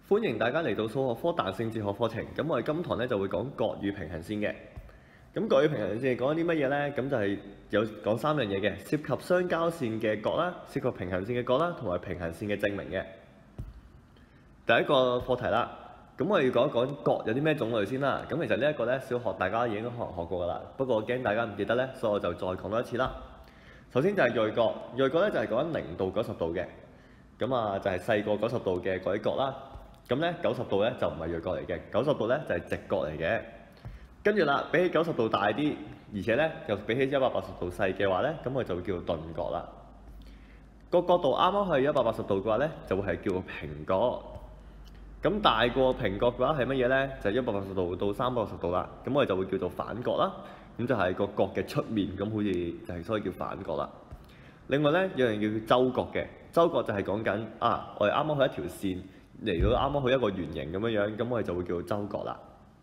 歡迎大家嚟到數學科彈性哲學課程。咁我哋今堂咧就會講角與平行線嘅。咁角與平行線係講啲乜嘢呢？咁就係有講三樣嘢嘅，涉及相交線嘅角啦，涉及平行線嘅角啦，同埋平行線嘅證明嘅。第一個課題啦，咁我哋要講一講角有啲咩種類先啦。咁其實呢一個咧，小學大家已經可能學過噶啦，不過我驚大家唔記得咧，所以我就再講多一次啦。首先就係鋭角，鋭角咧就係講緊0度90度嘅，咁啊就係細過90度嘅嗰啲角啦。咁咧90度咧就唔係鋭角嚟嘅，90度咧就係直角嚟嘅。跟住啦，比起90度大啲，而且咧又比起180度細嘅話咧，咁我就會叫做鈍角啦。個角度啱啱係180度嘅話咧，就會係叫做平角。咁大過平角嘅話係乜嘢咧？就係180度到360度啦。咁我哋就會叫做反角啦。咁就係個角嘅出面，咁好似就係所以叫反角啦。另外咧有樣叫周角嘅，周角就係講緊我哋啱啱去一條線嚟到啱啱去一個圓形咁樣樣，咁我哋就會叫做周角啦。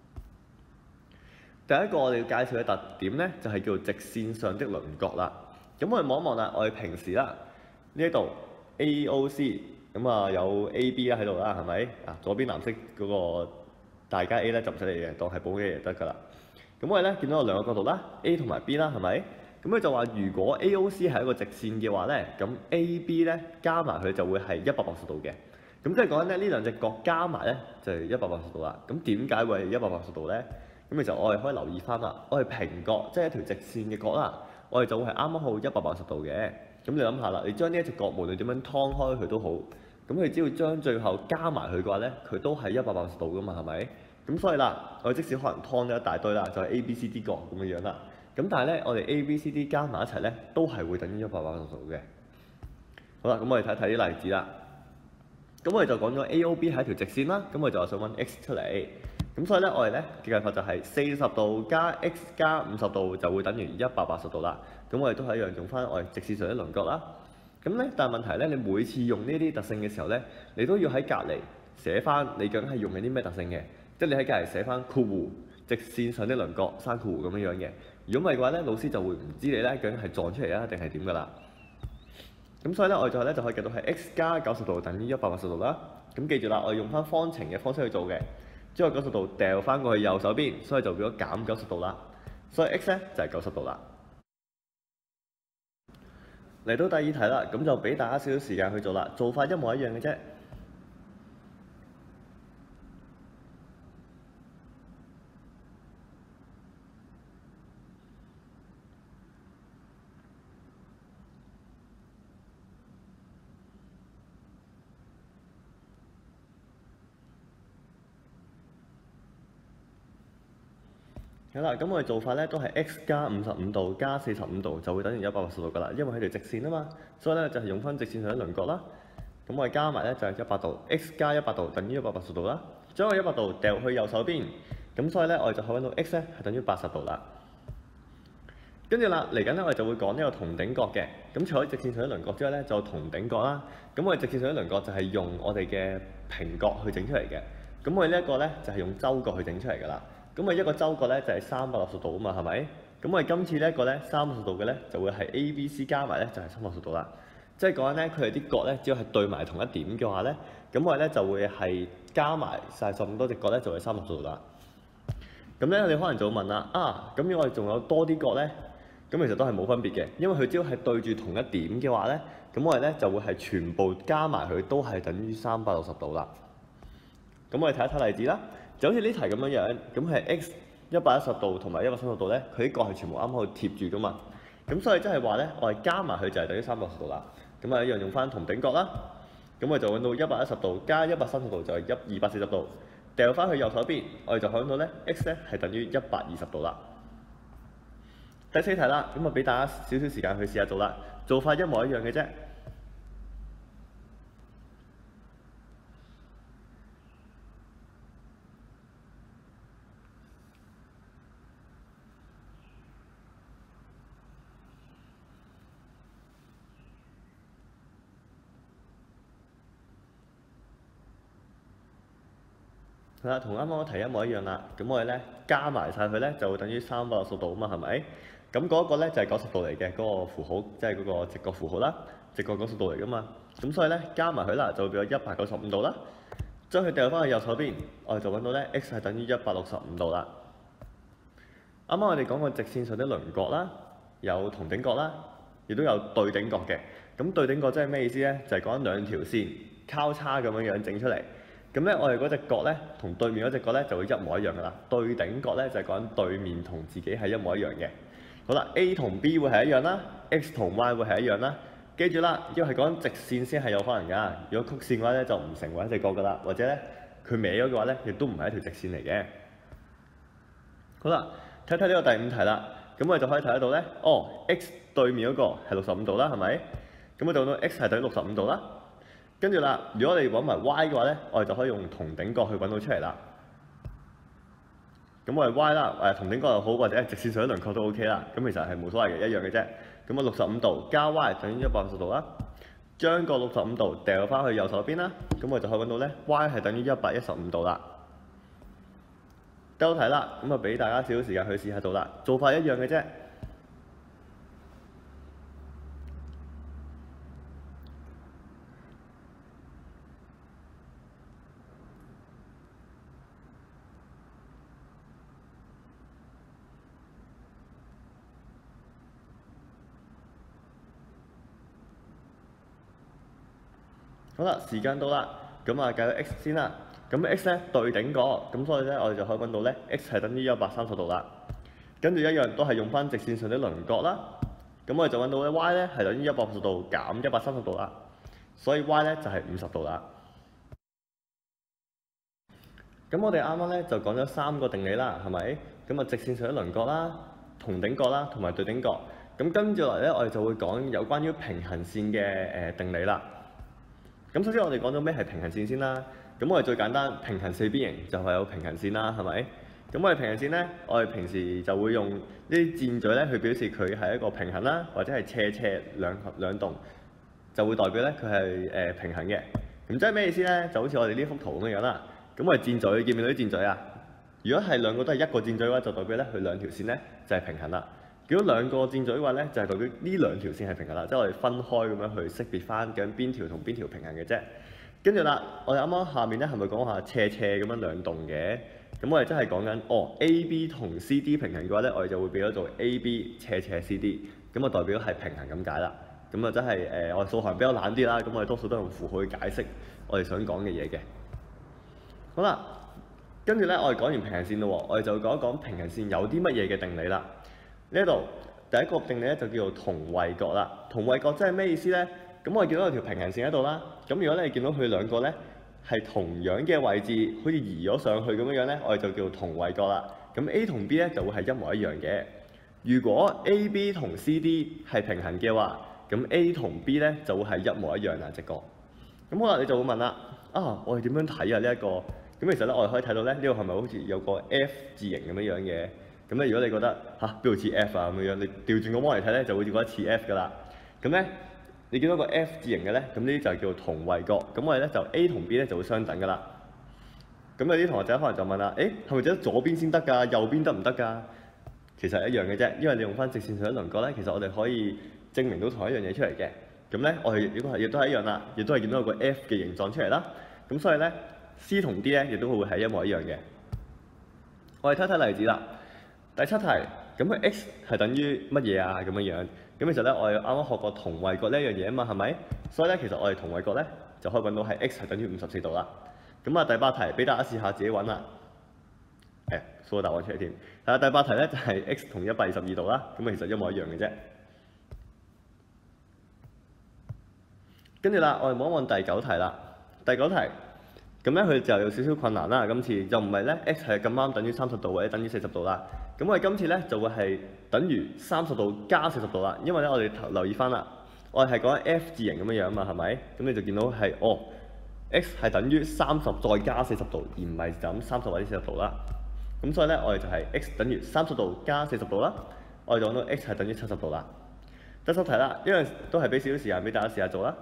第一個我哋要介紹嘅特點咧，就係叫做直線上的輪角啦。咁我哋望一望啦，我哋平時啦呢一度 AOC 咁啊有 AB 啦喺度啦，係咪左邊藍色嗰個大家 A 咧就唔使理嘅，當係補嘅就得㗎啦。咁我哋咧見到有兩個角度啦 ，A 同埋 B 啦，係咪？咁佢就話如果 AOC 係一個直線嘅話咧，咁 AB 咧加埋佢就會係180度嘅。咁即係講緊咧呢兩隻角加埋咧就係180度啦。咁點解會係180度咧？咁其實我哋可以留意翻啦，我哋平角即係一條直線嘅角啦，我哋就會係啱啱好180度嘅。咁你諗下啦，你將呢一隻角無論點樣劏開佢都好，咁佢只要將最後加埋佢嘅話咧，佢都係180度噶嘛，係咪？咁所以啦，我哋即使可能劏咗一大堆啦，就係 A、B、C、D 角咁樣樣啦。咁但係咧，我哋 A、B、C、D 加埋一齊咧，都係會等於180度嘅。好啦，咁我哋睇睇啲例子啦。咁我哋就講咗 A、O、B 係一條直線啦，咁我哋就想揾 x 出嚟。咁所以咧，我哋咧嘅計法就係40度加 x 加50度就會等於180度啦。咁我哋都係一樣用翻我哋直線上的輪角啦。咁咧，但係問題咧，你每次用呢啲特性嘅時候咧，你都要喺隔離寫翻你究竟係用緊啲咩特性嘅，即係你喺隔離寫翻括弧直線上的輪角生括弧咁樣樣嘅。如果唔係嘅話咧，老師就會唔知你咧究竟係撞出嚟啊定係點㗎啦。咁所以咧，我哋最後咧就可以計到係 x 加90度等於180度啦。咁記住啦，我哋用翻方程嘅方式去做嘅，將個90度掉翻過去右手邊，所以就變咗減90度啦。所以 x 咧就係90度啦。嚟到第二題啦，咁就俾大家少少時間去做啦，做法一模一樣嘅啫。好啦，咁我哋做法咧都係 x 加55度加45度就會等於180度㗎啦，因為係條直線啊嘛，所以咧就係用翻直線上的輪角啦。咁我哋加埋咧就係100度 ，x 加100度等於180度啦。將個100度掉去右手邊，咁所以咧我哋就可以揾到 x 咧係等於80度啦。跟住啦，嚟緊咧我哋就會講呢個同頂角嘅。咁除咗直線上的輪角之外咧，就同頂角啦。咁我哋直線上的輪角就係用我哋嘅平角去整出嚟嘅。咁我哋呢一個咧就係用周角去整出嚟㗎啦。咁我一個周角咧就係360度啊嘛，係咪？咁我哋今次呢一個咧360度嘅咧就會係 A、B、C 加埋咧就係360度啦。即係講緊咧佢哋啲角咧只要係對埋同一點嘅話咧，咁我哋咧就會係加埋晒咁多隻角咧就係360度啦。咁咧你可能就會問啦，咁如果我哋仲有多啲角咧，咁其實都係冇分別嘅，因為佢只要係對住同一點嘅話咧，咁我哋咧就會係全部加埋佢都係等於360度啦。咁我哋睇一睇例子啦。就好似呢題咁樣樣，咁係 x 110度同埋130度咧，佢啲角係全部啱啱去貼住噶嘛。咁所以即係話咧，我哋加埋佢就係等於360度啦。咁啊一樣用翻同頂角啦。咁我哋就揾到110度加130度就係240度，掉翻去右手邊，我哋就揾到咧 x 咧係等於120度啦。第四題啦，咁啊俾大家少少時間去試下做啦，做法一模一樣嘅啫。係啦，同啱啱個題一模一樣啦。咁我哋咧加埋晒佢咧，就會等於360度啊嘛，係咪？咁嗰一個咧就係90度嚟嘅嗰個符號，即係嗰個直角符號啦，直角90度嚟噶嘛。咁所以咧加埋佢啦，就會變咗195度啦。 將佢掉翻去右手邊，我哋就揾到咧 x 係等於165度啦。啱啱我哋講過直線上的輪廓啦，有同頂角啦，亦都有對頂角嘅。咁對頂角即係咩意思咧？就係講兩條線交叉咁樣整出嚟。咁咧，我哋嗰隻角咧同對面嗰隻角咧就會一模一樣噶啦。對頂角咧就係講對面同自己係一模一樣嘅。好啦 ，A 同 B 會係一樣啦 ，X 同 Y 會係一樣啦。記住啦，要係講直線先係有可能㗎。如果曲線嘅話咧，就唔成為一隻角㗎啦。或者咧，佢歪咗嘅話咧，亦都唔係一條直線嚟嘅。好啦，睇睇呢個第五題啦。咁我哋就可以睇得到咧，X 對面嗰個係65度啦，係咪？咁我就揾到 X 係等於65度啦。跟住啦，如果我哋揾埋 Y 嘅話咧，我哋就可以用同頂角去揾到出嚟啦。咁我哋 Y 啦，同頂角又好，或者係直線上的輪廓都 OK 啦。咁其實係冇所謂嘅，一樣嘅啫。咁啊65度加 Y 等於180度啦。將個65度掉翻去右手邊啦。咁我就可以揾到咧 Y 係等於115度啦。都睇啦，咁啊俾大家少少時間去試下做啦。做法一樣嘅啫。好啦，時間到啦，咁啊計到 x 先啦。咁 x 咧對頂角，咁所以咧我哋就可以揾到咧 x 係等於130度啦。跟住一樣都係用翻直線上的輪廓啦。咁我哋就揾到咧 y 咧係等於180度減130度啦。所以 y 咧就係50度啦。咁我哋啱啱咧就講咗3個定理啦，係咪？咁啊直線上的輪廓啦、同頂角啦同埋對頂角。咁跟住落嚟咧，我哋就會講有關於平行線嘅定理啦。咁首先我哋講咗咩係平行線先啦。咁我哋最簡單平行四邊形就係有平行線啦，係咪？咁我哋平行線咧，我哋平時就會用呢啲箭嘴咧去表示佢係一個平行啦，或者係斜兩棟，就會代表咧佢係平行嘅。咁即係咩意思咧？就好似我哋呢幅圖咁樣啦。咁我哋箭嘴見唔見到啲箭嘴啊？如果係兩個都係一個箭嘴嘅話，就代表咧佢兩條線咧就係平行啦。如果兩個箭嘴嘅話咧，就係代表呢兩條線係平行啦，即係我哋分開咁樣去識別翻究竟邊條同邊條平行嘅啫。跟住啦，我哋啱啱下面咧係咪講下斜咁樣兩棟嘅？咁我哋真係講緊AB 同 CD 平行嘅話咧，我哋就會變咗做 AB 斜 CD，咁啊代表係平行咁解啦。咁啊真係我哋數學比較懶啲啦，咁我哋多數都用符號去解釋我哋想講嘅嘢嘅。好啦，跟住咧我哋講完平行線咯，我哋就講一講平行線有啲乜嘢嘅定理啦。呢度第一個定理咧就叫做同位角啦。同位角即係咩意思咧？咁我哋見到有條平行線喺度啦。咁如果你見到佢兩個咧係同樣嘅位置，好似移咗上去咁樣咧，我哋就叫同位角啦。咁 A 同 B 咧就會係一模一樣嘅。如果 AB 同 CD 係平行嘅話，咁 A 同 B 咧就會係一模一樣啦隻角。咁可能你就會問啦，我哋點樣睇啊呢一個？咁其實咧我哋可以睇到咧呢個係咪好似有個 F 字形咁樣嘅？咁咧如果你覺得邊度似 F 啊咁樣，你調轉個芒嚟睇咧就會覺得似 F 噶啦。咁咧你見到個 F 字形嘅咧，咁呢啲就係叫做同位角。咁我哋咧就 A 同 B 咧就會相等噶啦。咁有啲同學仔可能就問啦，係咪只得左邊先得㗎？右邊得唔得㗎？其實係一樣嘅啫，因為你用翻直線上的輪廓咧，其實我哋可以證明到同一樣嘢出嚟嘅。咁咧我哋亦都係一樣啦，亦都係見到有個 F 嘅形狀出嚟啦。咁所以咧 C 同 D 咧亦都會係一模一樣嘅。我哋睇睇例子啦。第7題，咁佢 x 係等於乜嘢啊？咁樣。咁其實咧，我哋啱啱學過同位角呢一樣嘢啊嘛，係咪？所以咧，其實我哋同位角咧就可以揾到係 x 係等於54度啦。咁啊，第8題俾大家試下自己揾啦。數個答案出嚟添。第8題咧就係 x 同122度啦。咁其實一模一樣嘅啫。跟住啦，我哋望一望第9題啦。第9題。咁咧佢就有少少困難啦，今次就唔係咧 x 係咁啱等於30度或者等於40度啦。咁我哋今次咧就會係等於30度加40度啦，因為咧我哋留意翻啦，我哋係講緊 F 字形咁樣啊嘛，係咪？咁你就見到係x 係等於30再加40度，而唔係就咁30或者40度啦。咁所以咧我哋就係 x 等於30度加40度啦，我哋就講到 x 係等於70度啦。第10題啦，因為都係俾少少時間俾大家試下做啦。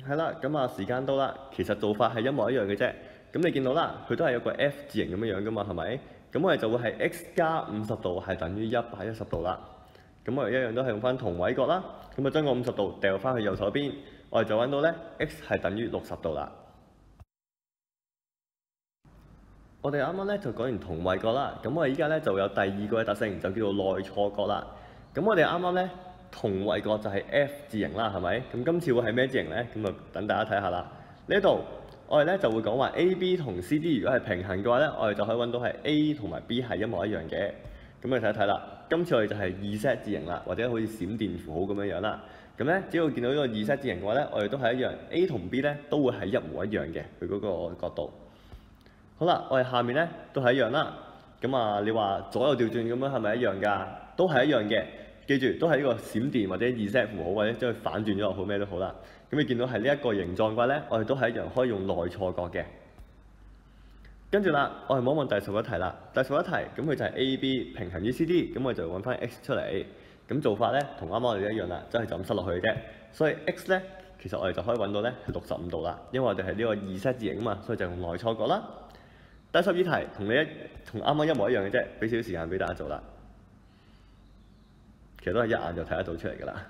係啦，咁啊時間到啦，其實做法係一模一樣嘅啫。咁你見到啦，佢都係有個 F 字形咁樣樣噶嘛，係咪？咁我哋就會係 x 加50度係等於110度啦。咁我哋一樣都係用翻同位角啦。咁啊將個50度掉翻去右手邊，我哋就揾到咧 x 係等於60度啦。我哋啱啱咧就講完同位角啦，咁我哋依家咧就有第二個嘅特性，就叫做內錯角啦。咁我哋啱啱咧同位角就係 F 字形啦，係咪？咁今次會係咩字形咧？咁就等大家睇下啦。呢度我哋咧就會講話 AB 同 CD 如果係平衡嘅話咧，我哋就可以揾到係 A 同埋 B 係一模一樣嘅。咁你睇一睇啦，今次我哋就係2Z 字形啦，或者好似閃電符號咁樣樣啦。咁咧只要見到呢個2Z 字形嘅話咧，我哋都係一樣 A 同 B 咧都會係一模一樣嘅，佢嗰個角度。好啦，我哋下面咧都係一樣啦。咁啊，你話左右調轉咁樣係咪一樣㗎？都係一樣嘅。記住，都係呢個閃電或者2Z符號，或者將佢反轉咗又好咩都好啦。咁你見到係呢一個形狀嘅話咧，我哋都係一樣可以用內錯角嘅。跟住啦，我哋望一望第11題啦。第11題咁佢就係 AB 平衡於 CD，咁我哋就揾翻 x 出嚟。咁做法咧同啱啱我哋一樣啦，即係就咁塞落去嘅啫。所以 x 咧其實我哋就可以揾到咧係65度啦，因為我哋係呢個2Z字形啊嘛，所以就用內錯角啦。第12題同啱啱一模一樣嘅啫，俾少少時間俾大家做啦。其實都係一眼就睇得到出嚟㗎啦。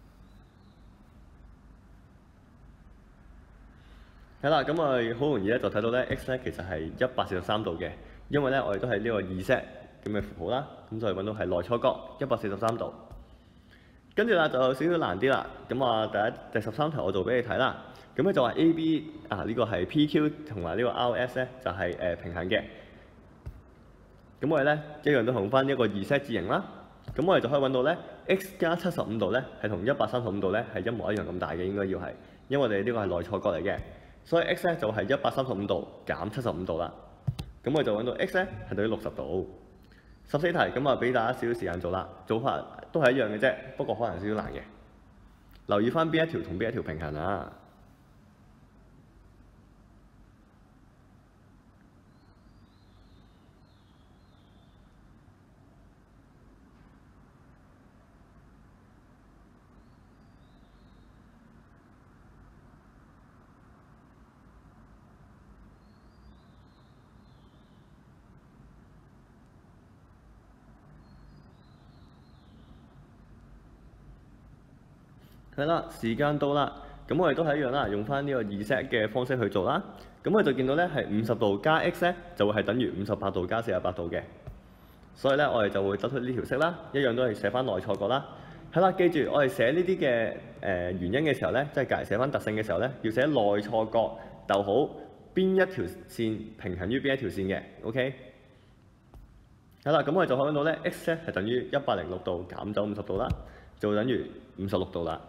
係啦，咁我哋好容易咧就睇到咧 x 咧其實係143度嘅，因為咧我哋都係呢個2Z咁嘅符號啦，咁就係揾到係內錯角143度。跟住啦就有少少難啲啦，咁啊第13題我做俾你睇啦。咁咧就話 AB 呢個係 PQ 同埋呢個 RS 咧就係平衡嘅。咁我哋咧一樣都用翻一個2Z字形啦。咁我哋就可以揾到咧 x 加75度咧係同135度咧係一模一樣咁大嘅，應該要係，因為我哋呢個係內錯角嚟嘅，所以 x 咧就係135度減75度啦。咁我哋就揾到 x 咧係等於60度。14題咁啊，俾大家少少時間做啦，做法都係一樣嘅啫，不過可能少少難嘅。留意翻邊一條同邊一條平衡啊！係啦，時間到啦，咁我哋都係一樣啦，用翻呢個2Z嘅方式去做啦。咁我哋就見到咧係50度加 x 咧，就會係等於58度加48度嘅。所以咧，我哋就會得出呢條式啦，一樣都係寫翻內錯角啦。係啦，記住我哋寫呢啲嘅原因嘅時候咧，即係寫翻特性嘅時候咧，要寫內錯角逗號邊一條線平衡於邊一條線嘅。OK。係啦，咁我哋就可以揾到咧 x 咧係等於106度減走50度啦，就會等於56度啦。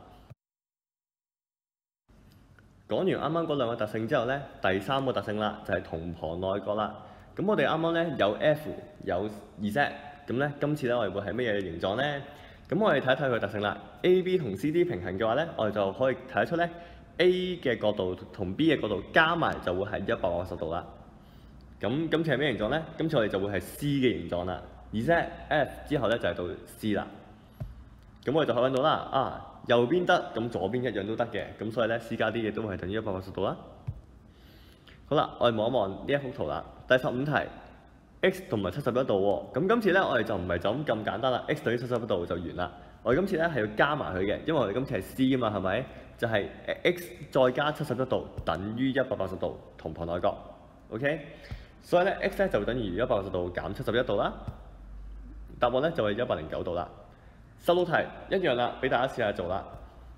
講完啱啱嗰兩個特性之後咧，第3個特性啦，就係同旁內角啦。咁我哋啱啱咧有 F 有 2Z，咁咧今次咧我哋會係乜嘢形狀咧？咁我哋睇一睇佢特性啦。AB 同 CD 平衡嘅話咧，我哋就可以睇得出咧 A 嘅角度同 B 嘅角度加埋就會係180度啦。咁今次係咩形狀咧？今次我哋就會係 C 嘅形狀啦。2Z F 之後咧就係到 C 啦。咁我哋就可以揾到啦。右邊得，咁左邊一樣都得嘅，咁所以咧 C 加 D 嘅都係等於180度啦。好啦，我哋望一望呢一幅圖啦。第15題 ，x 同埋71度喎。咁今次咧我哋就唔係就咁簡單啦 ，x 等於71度就完啦。我哋今次咧係要加埋佢嘅，因為我哋今次係 C 啊嘛，係咪？就係 x 再加71度等於180度，同旁內角。OK， 所以咧 x 咧就等於180度減71度啦。答案咧就係109度啦。16題一樣啦，俾大家試下做啦。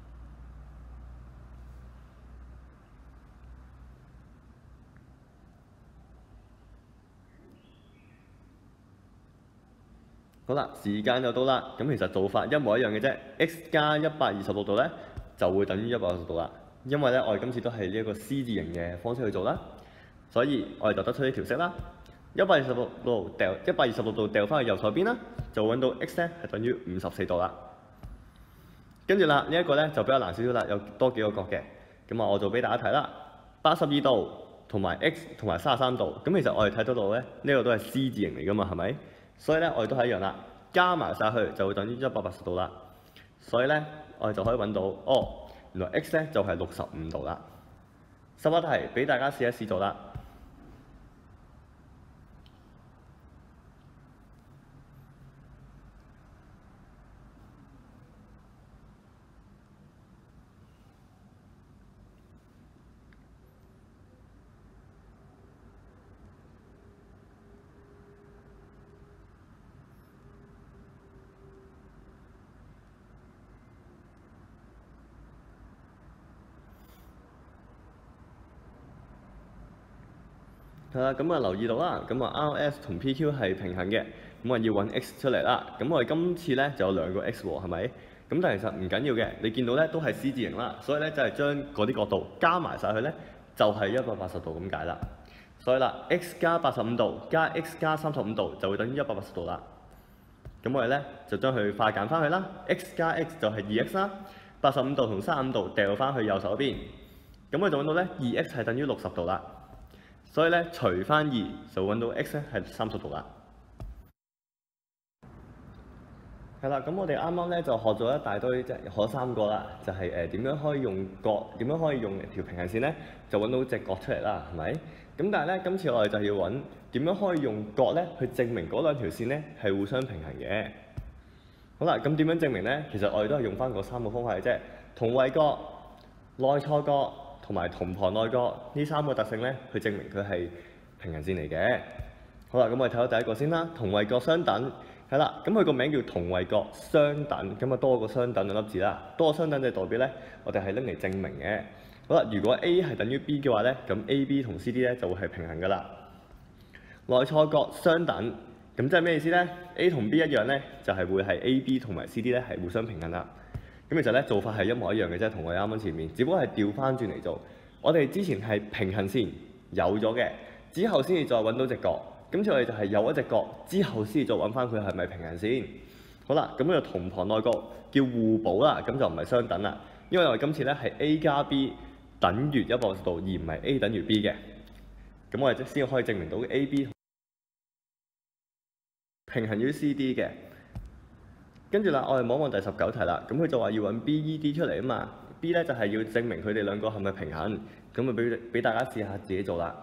好啦，時間就到啦。咁其實做法一模一樣嘅啫。x 加126度咧就會等於180度啦。因為咧我哋今次都係呢一個 C 字形嘅方式去做啦，所以我哋就得出呢條式啦。126度掉翻去右手邊啦，就揾到 x 咧係等於54度啦。跟住啦，呢一個咧就比較難少少啦，有多幾個角嘅。咁啊，我做俾大家睇啦。82度同埋 x 同埋33度，咁其實我哋睇得到咧，呢個都係 C 字形嚟噶嘛，係咪？所以咧，我哋都係一樣啦，加埋晒去就會等於180度啦。所以咧，我哋就可以揾到， 原來 x 咧就係65度啦。十一題俾大家試一試做啦。係啦，咁啊留意到啦，咁啊 RS 同 PQ 係平衡嘅，咁啊要揾 x 出嚟啦。咁我哋今次咧就有兩個 x 喎，係咪？咁但係其實唔緊要嘅，你見到咧都係 C 字形啦，所以咧就係將嗰啲角度加埋晒去咧，就係180度咁解啦。所以啦 ，x 加85度加 x 加35度就會等於180度啦。咁我哋咧就將佢化簡翻去啦 ，x 加 x 就係2x 啦，85度同35度掉翻去右手邊，咁我哋就揾到咧2x 係等於60度啦。所以咧，除翻2就揾到 x 咧係30度啦。係啦，咁我哋啱啱咧就學咗一大堆，即係學3個啦，就係點樣可以用角，點樣可以用條平行線咧，就揾到隻角出嚟啦，係咪？咁但係咧，今次我哋就要揾點樣可以用角咧去證明嗰兩條線咧係互相平衡嘅。好啦，咁點樣證明咧？其實我哋都係用翻嗰3個方法嘅啫，同位角、內錯角同埋同旁內角呢3個特性咧，去證明佢係平行線嚟嘅。好啦，咁我哋睇到第一個先啦，同位角相等，係啦，咁佢個名叫同位角相等，咁啊多個相等兩粒字啦，多個相等就代表咧，我哋係拎嚟證明嘅。好啦，如果 A 係等於 B 嘅話咧，咁 AB 同 CD 咧就會係平衡噶啦。內錯角相等，咁即係咩意思咧 ？A 同 B 一樣咧，就係會係 AB 同埋 CD 咧係互相平衡啦。咁其實咧做法係一模一樣嘅啫，同我哋啱啱前面，只不過係調翻轉嚟做。我哋之前係平行線有咗嘅，之後先至再揾到隻角。今次我哋就係有一隻角，之後先至再揾翻佢係咪平行線。好啦，咁呢個同旁內角叫互補啦，咁就唔係相等啦。因為我哋今次咧係 A 加 B 等於180度，而唔係 A 等於 B 嘅。咁我哋先可以證明到 AB 平行於 CD 嘅。跟住啦，我哋望望第19題啦。咁佢就話要揾 BED 出嚟啊嘛。B 咧就係要證明佢哋兩個係咪平衡。咁啊俾大家試下自己做啦。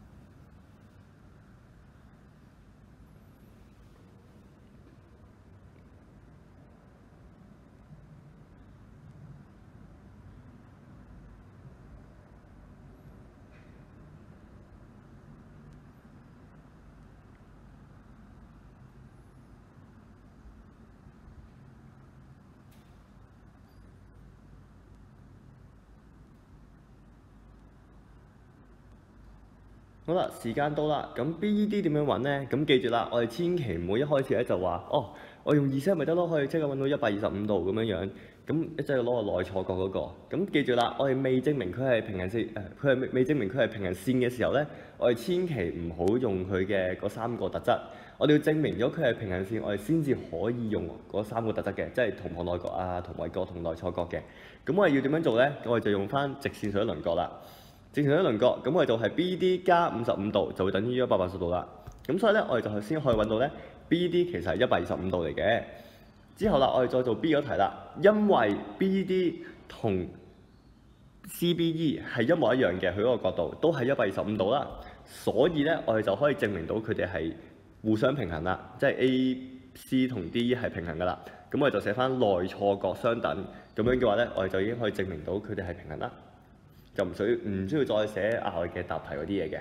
好啦，時間到啦。咁 BED 點樣揾呢？咁記住啦，我哋千祈唔好一開始咧就話哦，我用2set咪得咯，可以即刻揾到125度咁樣樣。咁即係攞個內錯角嗰個。咁記住啦，我哋未證明佢係平行線，佢係未證明佢係平行線嘅時候咧，我哋千祈唔好用佢嘅嗰3個特質。我哋要證明咗佢係平行線，我哋先至可以用嗰3個特質嘅，即係同旁內角啊、同位角同內錯角嘅。咁我哋要點樣做咧？我哋就用翻直線上一輪角啦。直線上一輪角，咁我哋就係 BD 加55度就會等於180度啦。咁所以咧，我哋就係先可以揾到咧 BD 其實係125度嚟嘅。之後啦，我哋再做 B 嗰題啦。因為 BD 同 CBE 係一模一樣嘅，佢嗰個角度都係125度啦。所以咧，我哋就可以證明到佢哋係互相平衡啦，即係 AC 同 DE 係平衡噶啦。咁我哋就寫翻內錯角相等，咁樣嘅話咧，我哋就已經可以證明到佢哋係平衡啦。就唔需要再寫額外嘅答題嗰啲嘢嘅。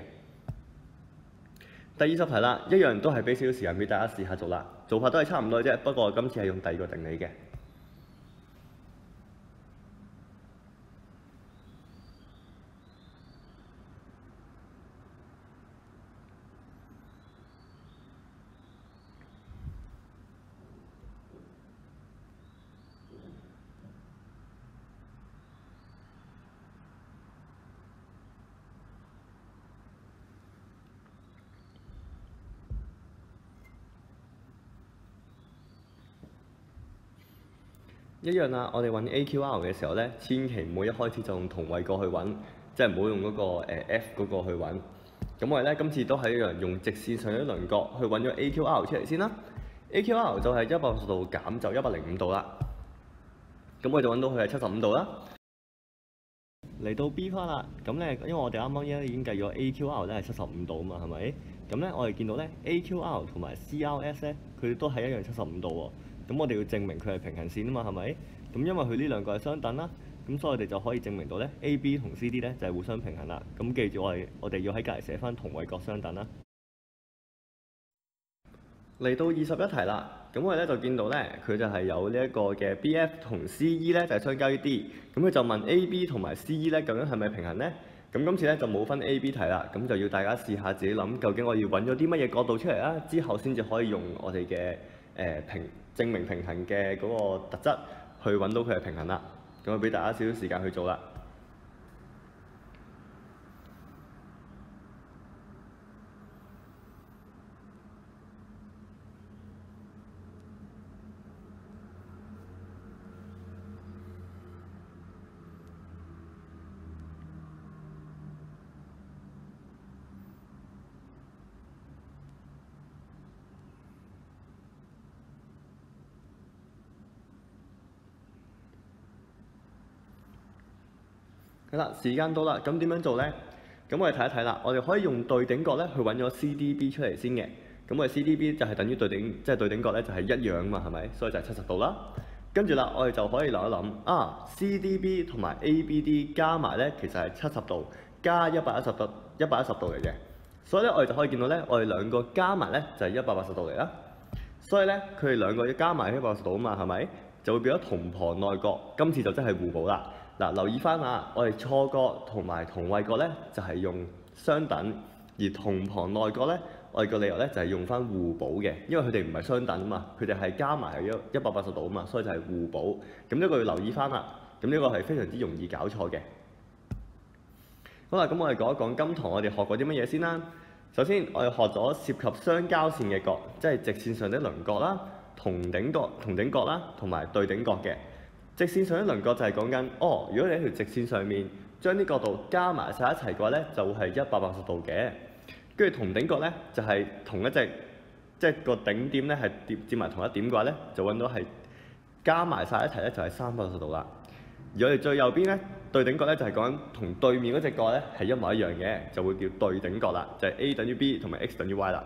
第20題啦，一樣都係俾少少時間俾大家試下做啦，做法都係差唔多啫，不過今次係用第2個定理嘅。一樣啦，我哋揾 AQR 嘅時候咧，千祈唔好一開始就用同位角去揾，即係唔好用嗰個F 嗰個去揾。咁我哋咧今次都係一樣用直線上一輪角去揾咗 AQR 出嚟先啦。AQR 就係180度減就105度啦。咁我哋就揾到佢係75度啦。 嚟到 B part 啦，咁咧，因為我哋啱啱已經計咗 AQR 咧係75度啊嘛，係咪？咁咧，我哋見到咧 AQR 同埋 CRS 咧，佢都係一樣75度喎。咁我哋要證明佢係平行線啊嘛，係咪？咁因為佢呢兩個係相等啦，咁所以我哋就可以證明到咧 AB 同 CD 咧就係互相平衡啦。咁記住我哋要喺隔離寫翻同位角相等啦。嚟到21題啦，咁我哋咧就見到咧，佢就係有呢一個嘅 BF 同 CE 咧就係相交於 D，咁佢就問 AB 同埋 CE 咧究竟係咪平衡咧？咁今次咧就冇分 A、B 題啦，咁就要大家試下自己諗，究竟我要揾咗啲乜嘢角度出嚟啦，之後先至可以用我哋嘅證明平衡嘅嗰個特質去揾到佢係平衡啦。咁我俾大家少少時間去做啦。係啦，時間到啦，咁點樣做咧？咁我哋睇一睇啦，我哋可以用對頂角咧去揾咗 CDB 出嚟先嘅。咁我哋 CDB 就係等於對頂，即係對頂角咧就係一樣啊嘛，係咪？所以就係70度啦。跟住啦，我哋就可以諗一諗啊 ，CDB 同埋 ABD 加埋咧，其實係70度加110度嚟嘅。所以咧，我哋就可以見到咧，我哋兩個加埋咧就係180度嚟啦。所以咧，佢哋兩個加埋180度啊嘛，係咪？就會變咗同旁內角，今次就真係互補啦。嗱，留意翻啊，我哋錯角同埋同位角咧就係用相等，而同旁內角咧，我哋個理由咧就係用翻互補嘅，因為佢哋唔係相等啊嘛，佢哋係加埋係180度啊嘛，所以就係互補。咁呢個要留意翻啦，咁呢個係非常之容易搞錯嘅。好啦，咁我哋講一講今堂我哋學過啲乜嘢先啦。首先，我哋學咗涉及相交線嘅角，即係直線上的稜角啦、同頂角啦，同埋對頂角嘅。直線上的稜角就係講緊，如果你喺條直線上面將啲角度加埋晒一齊嘅話咧，就會係180度嘅。跟住同頂角咧就係同一隻，即係個頂點咧係接埋同一點嘅話咧，就揾到係加埋晒一齊咧就係380度啦。而我哋最右邊咧對頂角咧就係講緊同對面嗰隻角咧係一模一樣嘅，就會叫對頂角啦，就係 A 等於 B 同埋 X 等於 Y 啦。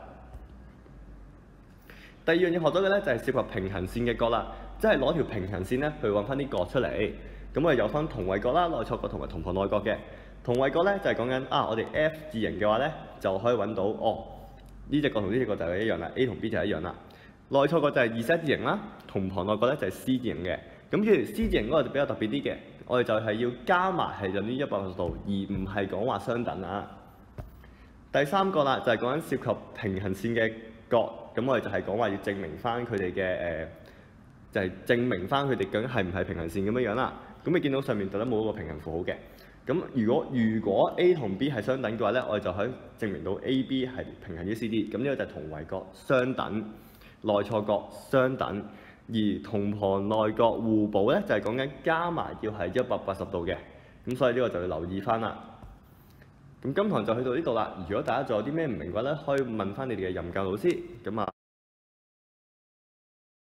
第二樣嘢學到嘅咧就係涉及平行線嘅角啦，即係攞條平行線咧去揾翻啲角出嚟。咁我哋有分同位角啦、內錯角同埋同旁內角嘅。同位角咧就係講緊我哋 F 字形嘅話咧就可以揾到呢隻角同呢隻角就係一樣啦 ，A 同 B 就係一樣啦。內錯角就係 Z 字形啦，同旁內角咧就係 C 字形嘅。咁譬如 C 字形嗰個就比較特別啲嘅，我哋就係要加埋係等於180度，而唔係講話相等啊。第三個啦就係講緊涉及平行線嘅角，咁我哋就係講話要證明翻佢哋嘅就係證明翻佢哋究竟係唔係平行線咁樣啦。咁你見到上面特登冇一個平行符號嘅。咁如果 A 同 B 係相等嘅話咧，我哋就可以證明到 AB 係平行於 CD。咁呢個就係同位角相等，內錯角相等，而同旁內角互補咧就係講緊加埋要係180度嘅。咁所以呢個就要留意翻啦。咁今堂就去到呢度啦。如果大家仲有啲咩唔明嘅話咧，可以問翻你哋嘅任教老師。咁